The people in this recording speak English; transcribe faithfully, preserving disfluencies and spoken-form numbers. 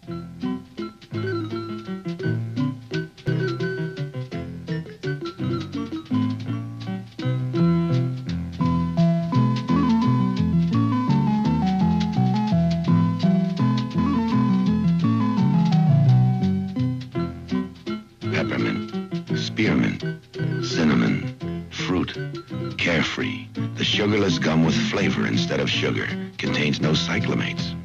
Peppermint, spearmint, cinnamon, fruit, carefree. The sugarless gum with flavor instead of sugar. Contains no cyclamates.